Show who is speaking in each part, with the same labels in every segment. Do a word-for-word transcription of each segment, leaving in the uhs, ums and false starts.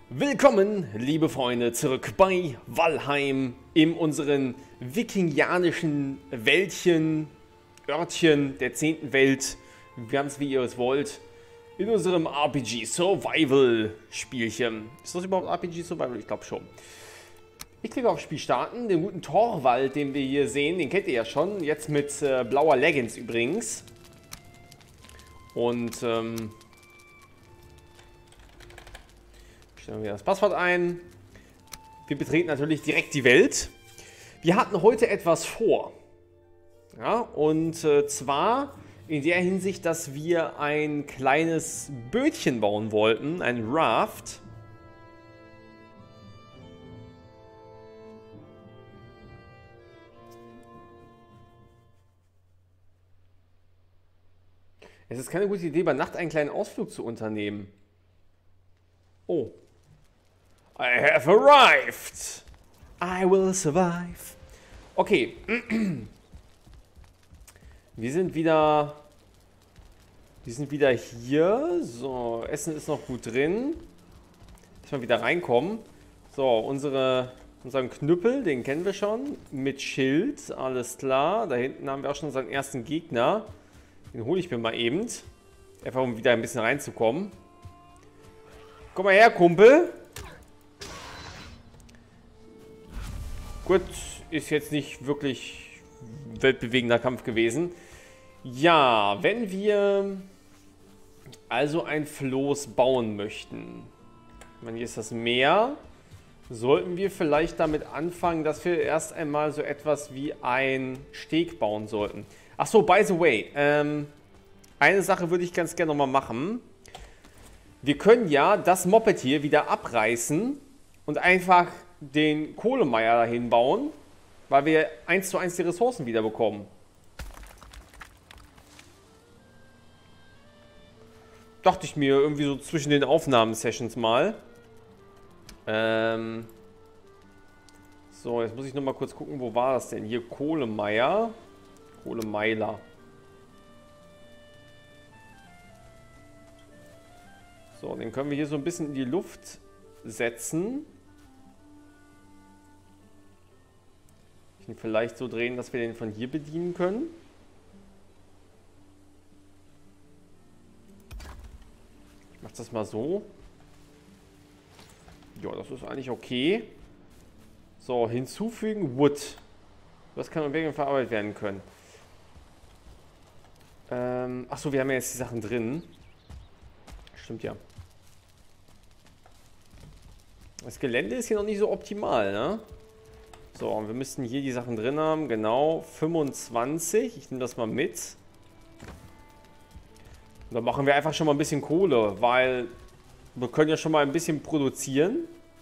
Speaker 1: Willkommen, liebe Freunde, zurück bei Valheim in unseren wikingianischen Wäldchen, Örtchen der zehnten Welt, ganz wie ihr es wollt, in unserem R P G Survival Spielchen. Ist das überhaupt R P G Survival? Ich glaube schon. Ich klicke auf Spiel starten, den guten Torvald, den wir hier sehen, den kennt ihr ja schon, jetzt mit äh, blauer Leggings übrigens. Und ähm... stellen wir das Passwort ein. Wir betreten natürlich direkt die Welt. Wir hatten heute etwas vor. Ja, und äh, zwar in der Hinsicht, dass wir ein kleines Bötchen bauen wollten, ein Raft. Es ist keine gute Idee, bei Nacht einen kleinen Ausflug zu unternehmen. Oh. I have arrived. I will survive. Okay. Wir sind wieder... Wir sind wieder hier. So, Essen ist noch gut drin. Lass mal wieder reinkommen. So, unsere, unseren Knüppel, den kennen wir schon. Mit Schild, alles klar. Da hinten haben wir auch schon unseren ersten Gegner. Den hole ich mir mal eben. Einfach um wieder ein bisschen reinzukommen. Komm mal her, Kumpel. Gut, ist jetzt nicht wirklich weltbewegender Kampf gewesen. Ja, wenn wir also ein Floß bauen möchten, ich meine, hier ist das Meer, sollten wir vielleicht damit anfangen, dass wir erst einmal so etwas wie ein Steg bauen sollten. Ach so, by the way, ähm, eine Sache würde ich ganz gerne nochmal machen. Wir können ja das Moped hier wieder abreißen und einfach den Kohlemeier dahin bauen, weil wir eins zu eins die Ressourcen wieder bekommen. Dachte ich mir irgendwie so zwischen den Aufnahmesessions mal. Ähm so, jetzt muss ich noch mal kurz gucken, wo war das denn? Hier Kohlemeier. Kohlemeiler. So, den können wir hier so ein bisschen in die Luft setzen. Ich ihn vielleicht so drehen, dass wir den von hier bedienen können. Ich mache das mal so. Ja, das ist eigentlich okay. So, hinzufügen Wood. Das kann unbedingt verarbeitet werden können. Ähm, Achso, wir haben ja jetzt die Sachen drin. Stimmt ja. Das Gelände ist hier noch nicht so optimal, ne? So, und wir müssten hier die Sachen drin haben. Genau, fünfundzwanzig. Ich nehme das mal mit. Und dann machen wir einfach schon mal ein bisschen Kohle, weil wir können ja schon mal ein bisschen produzieren.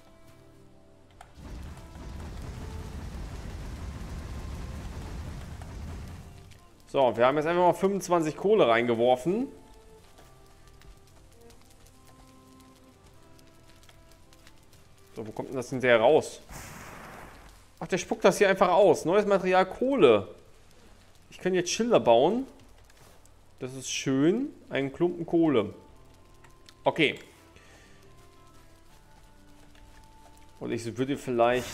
Speaker 1: So, wir haben jetzt einfach mal fünfundzwanzig Kohle reingeworfen. So, wo kommt denn das hinterher raus? Ach, der spuckt das hier einfach aus. Neues Material, Kohle. Ich kann jetzt Schilder bauen. Das ist schön. Einen Klumpen Kohle. Okay. Und ich würde vielleicht...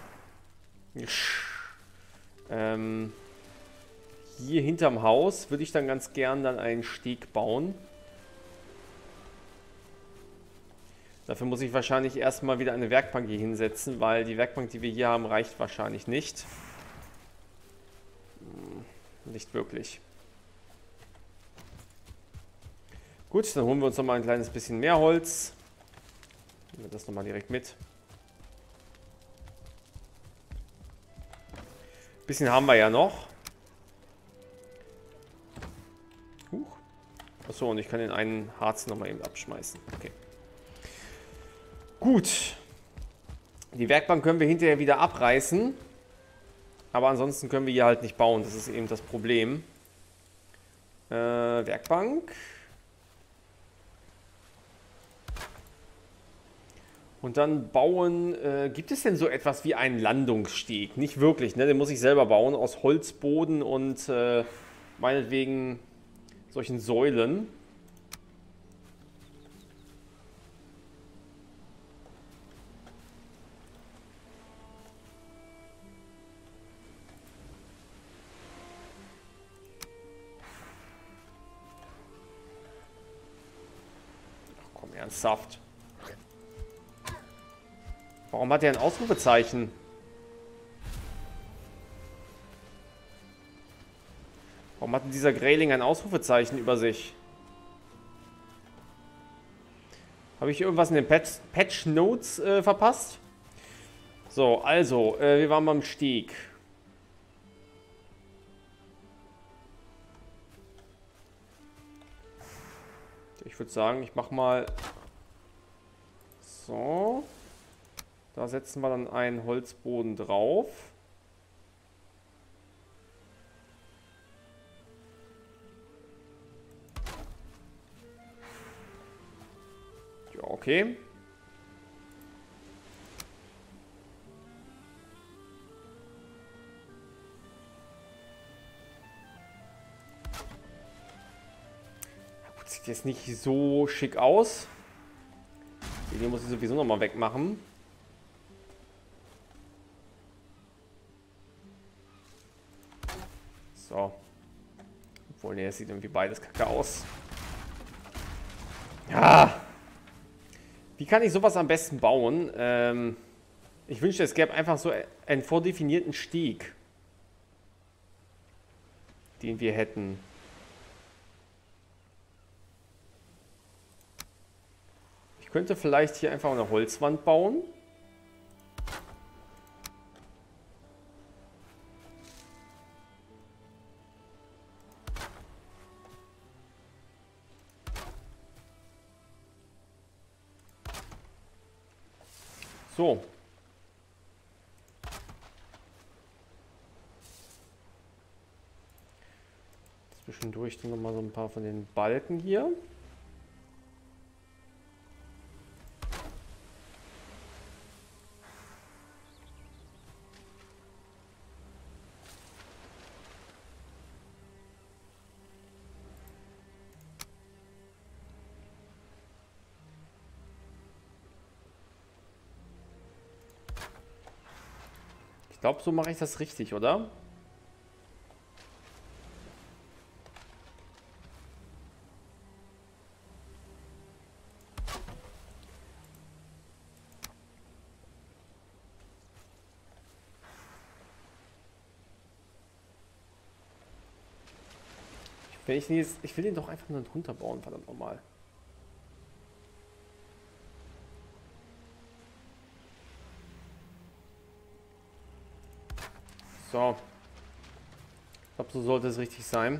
Speaker 1: Ähm, hier hinterm Haus würde ich dann ganz gern dann einen Steg bauen. Dafür muss ich wahrscheinlich erstmal wieder eine Werkbank hier hinsetzen, weil die Werkbank, die wir hier haben, reicht wahrscheinlich nicht. Nicht wirklich. Gut, dann holen wir uns nochmal ein kleines bisschen mehr Holz. Nehmen wir das nochmal direkt mit. Ein bisschen haben wir ja noch. Huch. Achso, und ich kann den einen Harz nochmal eben abschmeißen. Okay. Gut, die Werkbank können wir hinterher wieder abreißen, aber ansonsten können wir hier halt nicht bauen, das ist eben das Problem. Äh, Werkbank. Und dann bauen, äh, gibt es denn so etwas wie einen Landungssteg? Nicht wirklich, ne? Den muss ich selber bauen, aus Holzboden und äh, meinetwegen solchen Säulen. Ernsthaft. Warum hat er ein Ausrufezeichen? Warum hat denn dieser Greyling ein Ausrufezeichen über sich? Habe ich irgendwas in den Patch, Patch Notes äh, verpasst? So, also, äh, wir waren beim Steg. Ich würde sagen, ich mache mal so. Da setzen wir dann einen Holzboden drauf. Ja, okay. Sieht jetzt nicht so schick aus. Den muss ich sowieso noch mal wegmachen. So. Obwohl, ne, es sieht irgendwie beides kacke aus. Ja. Wie kann ich sowas am besten bauen? Ähm, ich wünschte, es gäbe einfach so einen vordefinierten Steg, den wir hätten. Ich könnte vielleicht hier einfach eine Holzwand bauen. So. Zwischendurch noch mal so ein paar von den Balken hier. Ich glaube, so mache ich das richtig, oder? Wenn ich, jetzt, ich will den doch einfach nur drunter bauen, verdammt nochmal. So. Ich glaube, so sollte es richtig sein.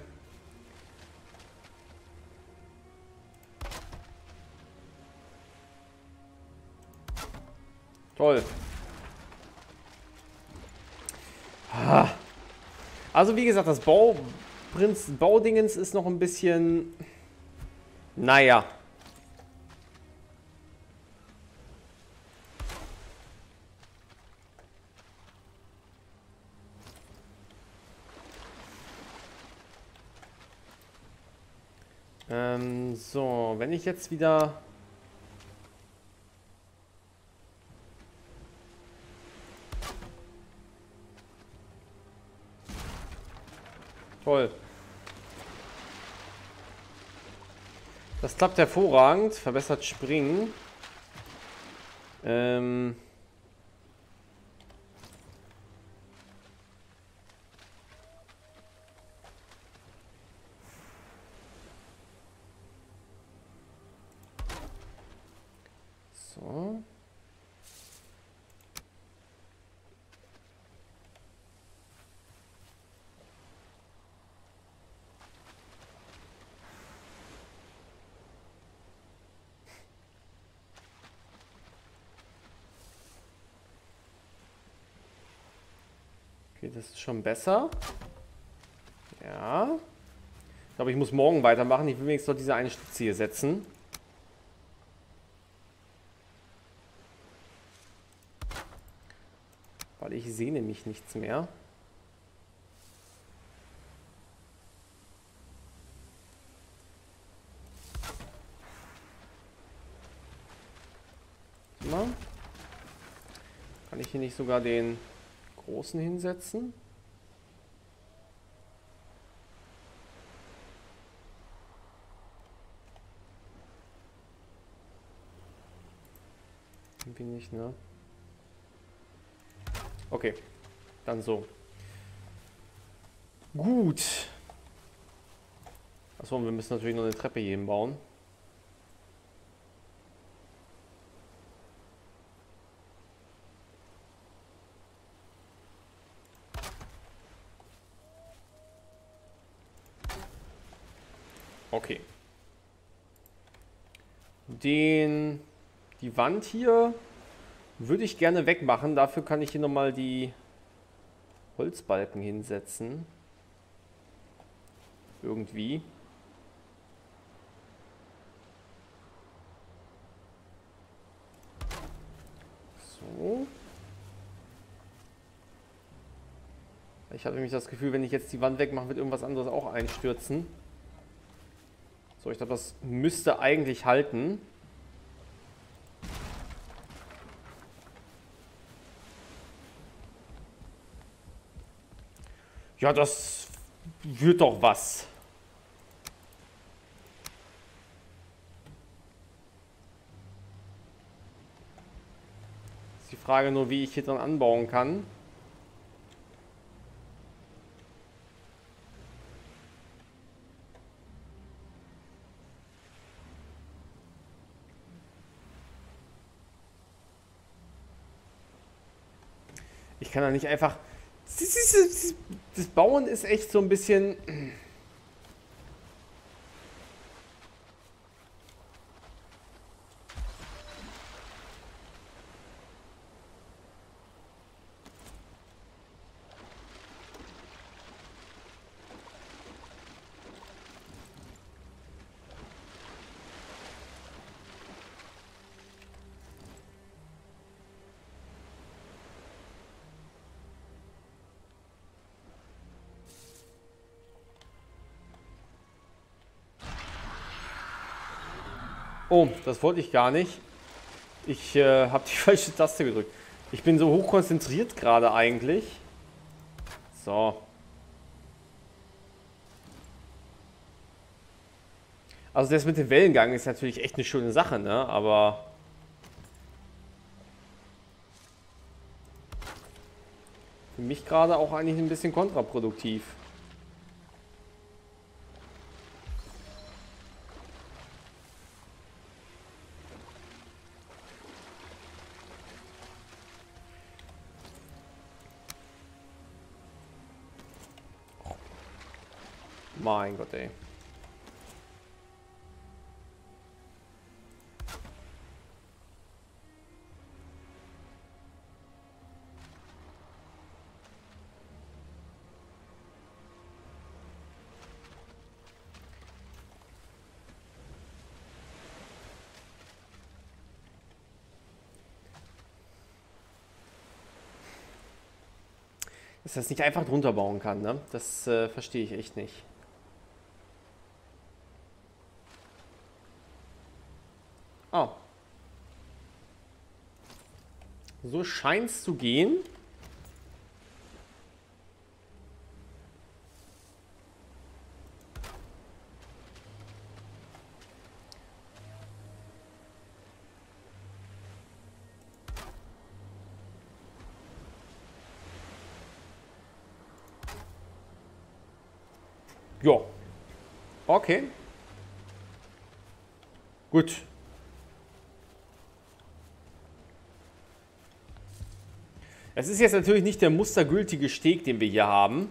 Speaker 1: Toll. Ah. Also wie gesagt, das Bauprinz Baudingens ist noch ein bisschen... Naja. Ähm, so, wenn ich jetzt wieder... Toll. Das klappt hervorragend. Verbessert Springen. Ähm... So. Okay, das ist schon besser. Ja. Ich glaube, ich muss morgen weitermachen. Ich will wenigstens noch diese eine Stütze hier setzen. Weil ich sehe nämlich nichts mehr. Na? Kann ich hier nicht sogar den großen hinsetzen? Irgendwie nicht, ne? Okay, dann so. Gut. Achso, wir müssen natürlich noch eine Treppe hier hinbauen. Okay. Den, die Wand hier würde ich gerne wegmachen. Dafür kann ich hier nochmal die Holzbalken hinsetzen. Irgendwie. So. Ich habe nämlich das Gefühl, wenn ich jetzt die Wand wegmache, wird irgendwas anderes auch einstürzen. So, ich glaube, das müsste eigentlich halten. Ja, das wird doch was. Ist die Frage nur, wie ich hier dran anbauen kann. Ich kann da nicht einfach... Das Bauen ist echt so ein bisschen... Oh, das wollte ich gar nicht. Ich äh, habe die falsche Taste gedrückt. Ich bin so hoch konzentriert gerade eigentlich. So. Also das mit dem Wellengang ist natürlich echt eine schöne Sache, ne? Aber... für mich gerade auch eigentlich ein bisschen kontraproduktiv. Mein Gott, ey. Dass das nicht einfach drunter bauen kann, ne? Das äh, verstehe ich echt nicht. Oh. So scheint es zu gehen. Ja. Okay. Gut. Es ist jetzt natürlich nicht der mustergültige Steg, den wir hier haben.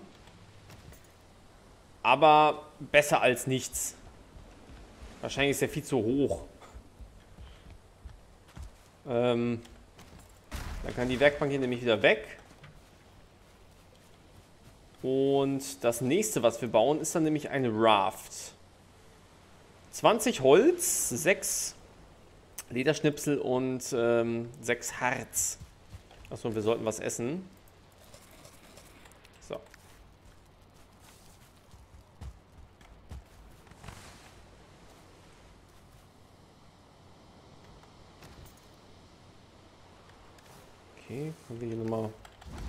Speaker 1: Aber besser als nichts. Wahrscheinlich ist er viel zu hoch. Ähm, dann kann die Werkbank hier nämlich wieder weg. Und das nächste, was wir bauen, ist dann nämlich eine Raft. zwanzig Holz, sechs Lederschnipsel und ähm, sechs Harz. Achso, wir sollten was essen. So. Okay, können wir hier nochmal ein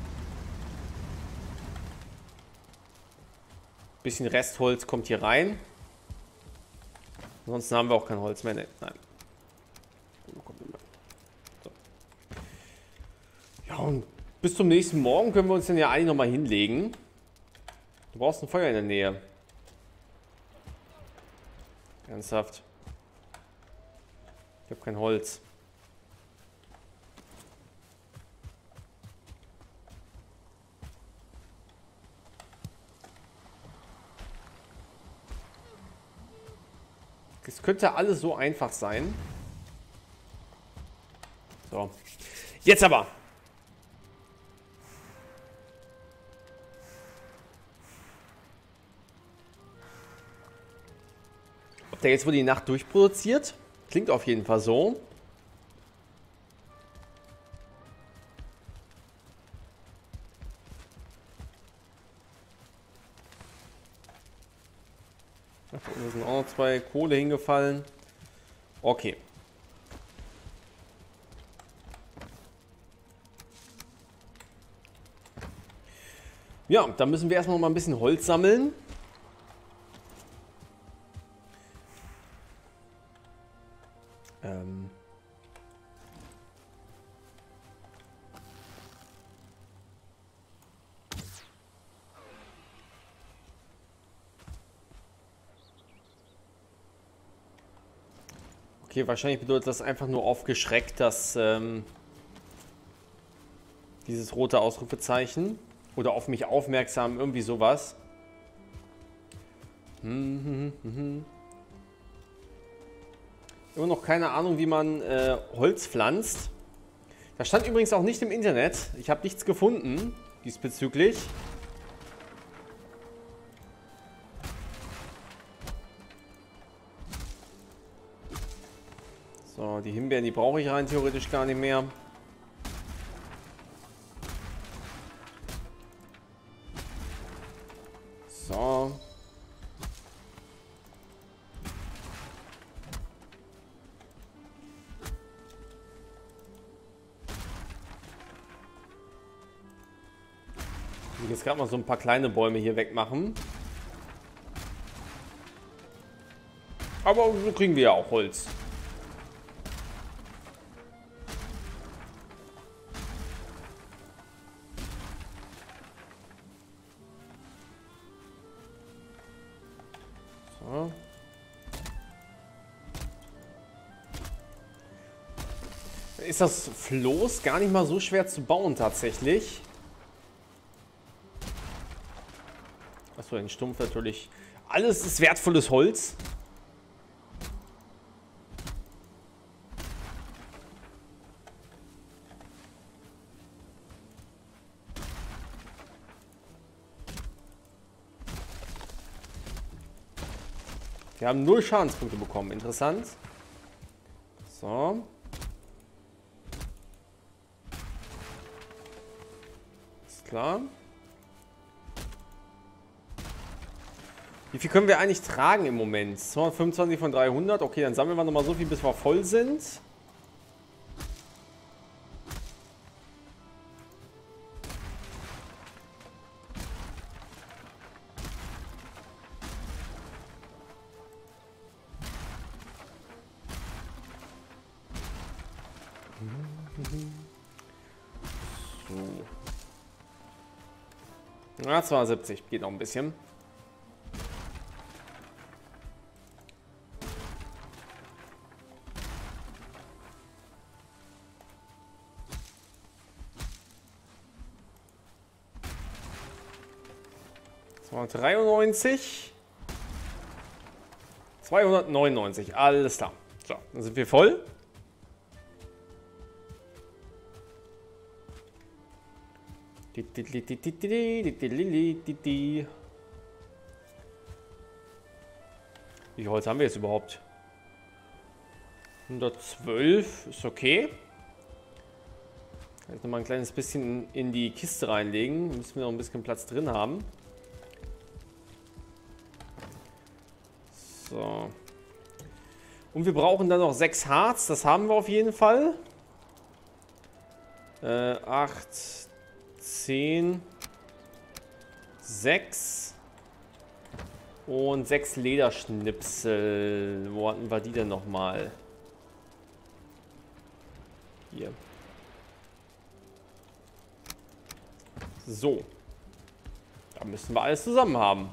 Speaker 1: bisschen Restholz kommt hier rein. Ansonsten haben wir auch kein Holz mehr. Ne, nein. So. Ja, und bis zum nächsten Morgen können wir uns dann ja eigentlich nochmal hinlegen. Du brauchst ein Feuer in der Nähe. Ernsthaft. Ich habe kein Holz. Es könnte alles so einfach sein. So. Jetzt aber. Ob der jetzt wohl die Nacht durchproduziert? Klingt auf jeden Fall so. Da unten sind auch noch zwei Kohle hingefallen. Okay. Ja, dann müssen wir erstmal noch mal ein bisschen Holz sammeln. Ähm. Okay, wahrscheinlich bedeutet das einfach nur aufgeschreckt, dass ähm, dieses rote Ausrufezeichen oder auf mich aufmerksam, irgendwie sowas. Hm, hm, hm, hm. Immer noch keine Ahnung, wie man äh, Holz pflanzt. Das stand übrigens auch nicht im Internet. Ich habe nichts gefunden diesbezüglich. So, die Himbeeren, die brauche ich rein theoretisch gar nicht mehr. So. Ich will jetzt gerade mal so ein paar kleine Bäume hier wegmachen. Aber so kriegen wir ja auch Holz. So. Ist das Floß gar nicht mal so schwer zu bauen tatsächlich. Achso, ein Stumpf natürlich. Alles ist wertvolles Holz. Wir haben null Schadenspunkte bekommen. Interessant. So. Ist klar. Wie viel können wir eigentlich tragen im Moment? zweihundertfünfundzwanzig von dreihundert. Okay, dann sammeln wir nochmal so viel, bis wir voll sind. So. Ja, zweihundertsiebzig. Geht noch ein bisschen. zweihundertdreiundneunzig. zweihundertneunundneunzig. Alles klar. So, dann sind wir voll. Wie viel Holz haben wir jetzt überhaupt? hundertzwölf ist okay. Jetzt noch mal ein kleines bisschen in die Kiste reinlegen. Müssen wir noch ein bisschen Platz drin haben. So. Und wir brauchen dann noch sechs Harz. Das haben wir auf jeden Fall. Äh, acht, zehn, sechs und sechs Lederschnipsel. Wo hatten wir die denn nochmal? Hier. So. Da müssen wir alles zusammen haben.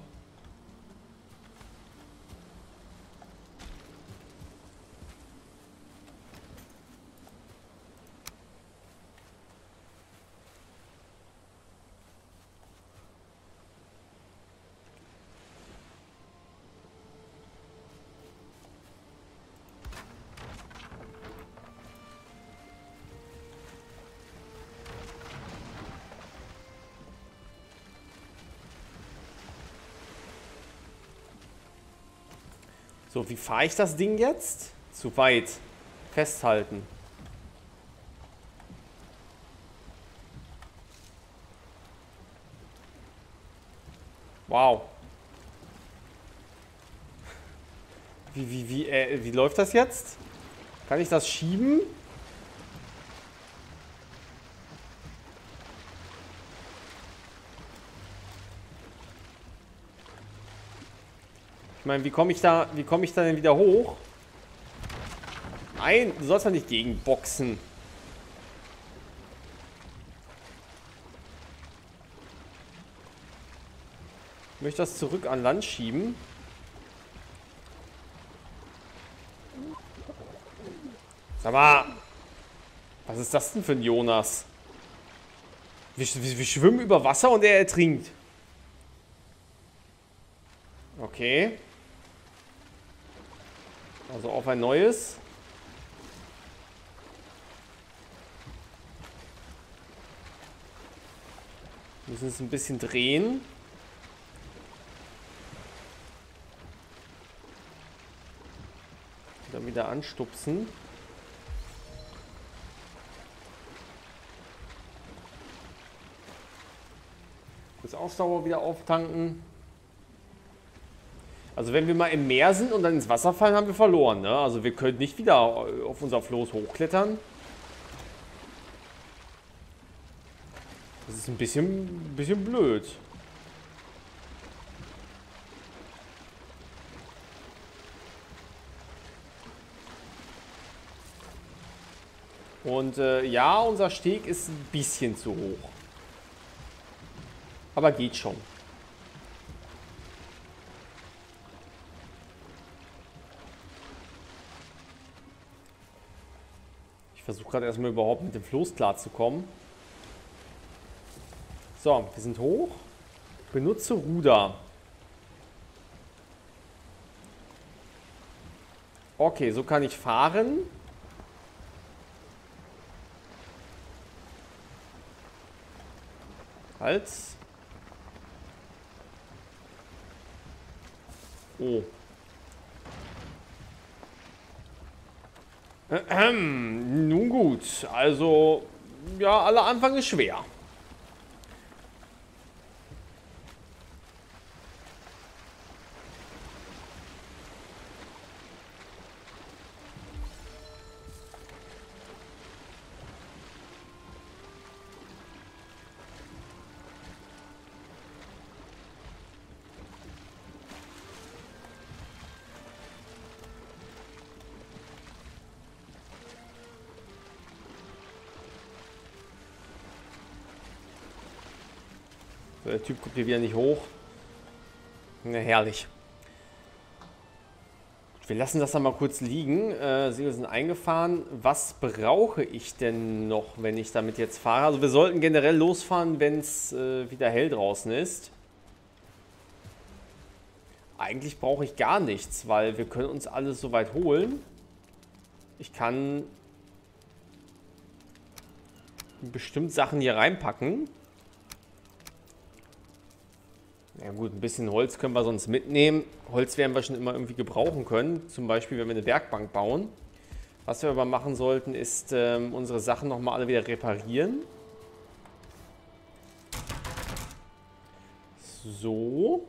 Speaker 1: So, wie fahre ich das Ding jetzt? Zu weit. Festhalten. Wow. Wie, wie, wie, äh, wie läuft das jetzt? Kann ich das schieben? Ich meine, wie komme ich da, wie komme ich da denn wieder hoch? Nein, du sollst doch nicht gegenboxen. Ich möchte das zurück an Land schieben. Sag mal, was ist das denn für ein Jonas? Wir, wir, wir schwimmen über Wasser und er ertrinkt. Okay. Also auf ein neues. Wir müssen es ein bisschen drehen. Dann wieder anstupsen. Das Ausdauer wieder auftanken. Also wenn wir mal im Meer sind und dann ins Wasser fallen, haben wir verloren. Ne? Also wir können nicht wieder auf unser Floß hochklettern. Das ist ein bisschen, ein bisschen blöd. Und äh, ja, unser Steg ist ein bisschen zu hoch. Aber geht schon. Ich versuche gerade erstmal überhaupt mit dem Floß klarzukommen. So, wir sind hoch. Benutze Ruder. Okay, so kann ich fahren. Halt. Oh. Ähm, nun gut, also, ja, aller Anfang ist schwer. Der Typ kommt hier wieder nicht hoch. Na, herrlich. Wir lassen das dann mal kurz liegen. Äh, Segel sind eingefahren. Was brauche ich denn noch, wenn ich damit jetzt fahre? Also wir sollten generell losfahren, wenn es äh, wieder hell draußen ist. Eigentlich brauche ich gar nichts, weil wir können uns alles soweit holen. Ich kann bestimmt Sachen hier reinpacken. Ja gut, ein bisschen Holz können wir sonst mitnehmen. Holz werden wir schon immer irgendwie gebrauchen können. Zum Beispiel, wenn wir eine Werkbank bauen. Was wir aber machen sollten, ist ähm, unsere Sachen nochmal alle wieder reparieren. So.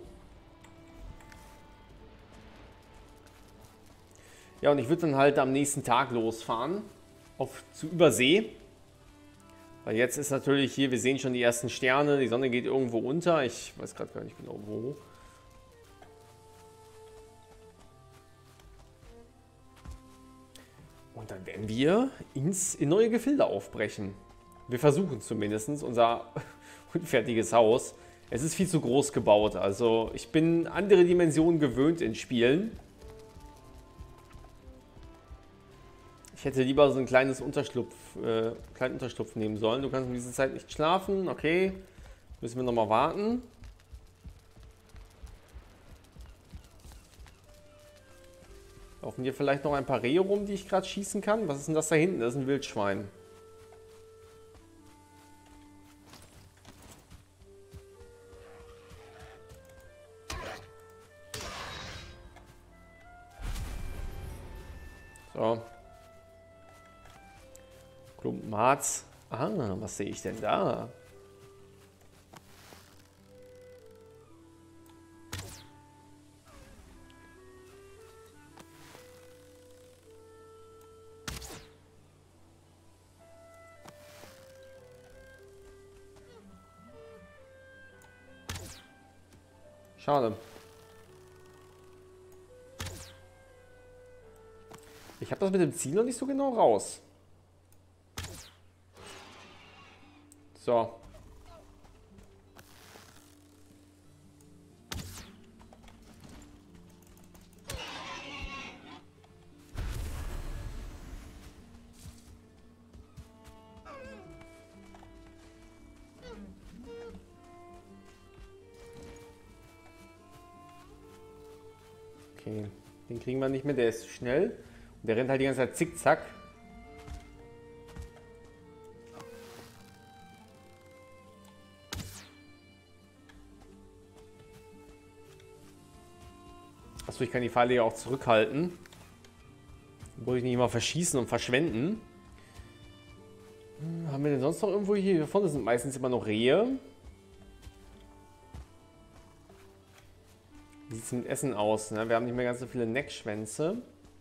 Speaker 1: Ja, und ich würde dann halt am nächsten Tag losfahren. Auf, zu Übersee. Weil jetzt ist natürlich hier, wir sehen schon die ersten Sterne, die Sonne geht irgendwo unter. Ich weiß gerade gar nicht genau wo. Und dann werden wir ins, in neue Gefilde aufbrechen. Wir versuchen zumindest. Unser, unfertiges Haus. Es ist viel zu groß gebaut. Also ich bin andere Dimensionen gewöhnt in Spielen. Ich hätte lieber so ein kleines Unterschlupf, äh, kleinen Unterschlupf nehmen sollen. Du kannst in dieser Zeit nicht schlafen. Okay. Müssen wir nochmal warten. Laufen hier vielleicht noch ein paar Rehe rum, die ich gerade schießen kann? Was ist denn das da hinten? Das ist ein Wildschwein. So. Klumpenharz. Ah, was sehe ich denn da? Schade. Ich habe das mit dem Ziel noch nicht so genau raus. So. Okay, den kriegen wir nicht mehr, der ist schnell. Und der rennt halt die ganze Zeit zickzack. Achso, ich kann die Pfeile ja auch zurückhalten. Muss ich nicht immer verschießen und verschwenden. Hm, haben wir denn sonst noch irgendwo hier? Hier vorne sind meistens immer noch Rehe. Wie sieht es mit Essen aus? Ne? Wir haben nicht mehr ganz so viele Neckschwänze.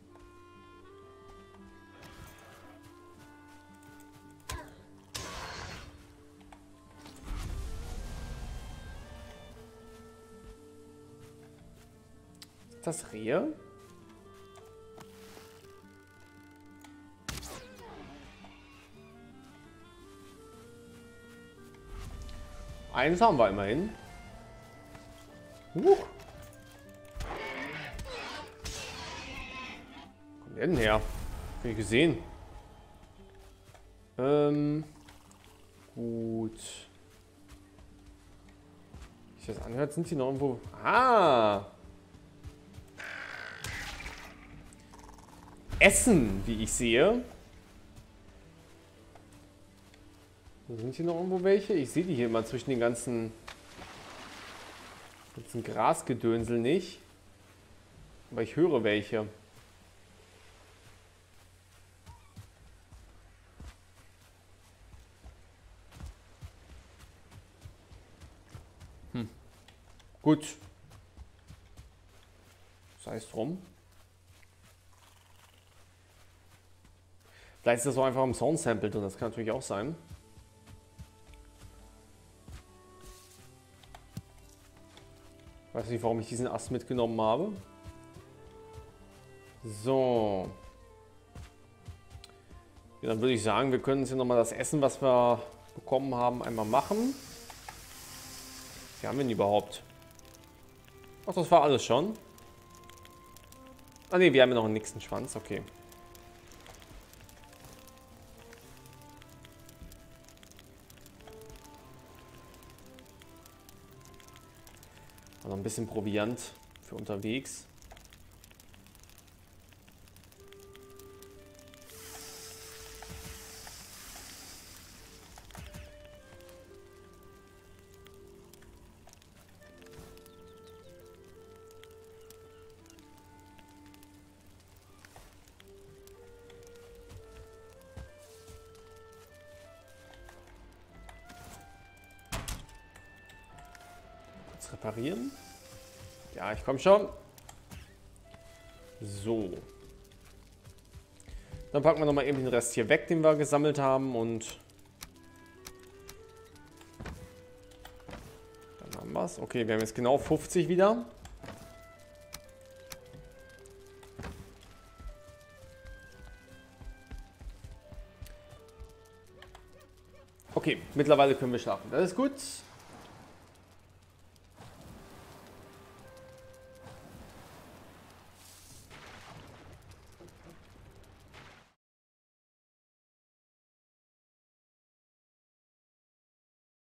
Speaker 1: Ist das Rehe? Eins haben wir immerhin. Uh. Kommt der denn her? Hab ich gesehen. Ähm. Gut. Wie sich das anhört, sind sie noch irgendwo. Ah! Essen, wie ich sehe. Sind hier noch irgendwo welche? Ich sehe die hier immer zwischen den ganzen, ganzen Grasgedönsel nicht. Aber ich höre welche. Hm. Gut. Sei es drum. Vielleicht ist das auch einfach im Sound-Sample drin, das kann natürlich auch sein. Weiß nicht, warum ich diesen Ast mitgenommen habe. So. Ja, dann würde ich sagen, wir können uns hier nochmal das Essen, was wir bekommen haben, einmal machen. Wie haben wir denn überhaupt? Ach, das war alles schon. Ah ne, wir haben ja noch einen nächsten Schwanz, okay. Noch ein bisschen Proviant für unterwegs. Kurz reparieren. Ja, ich komme schon. So. Dann packen wir noch mal eben den Rest hier weg, den wir gesammelt haben, und dann haben wir es. Okay, wir haben jetzt genau fünfzig wieder. Okay, mittlerweile können wir schlafen. Das ist gut.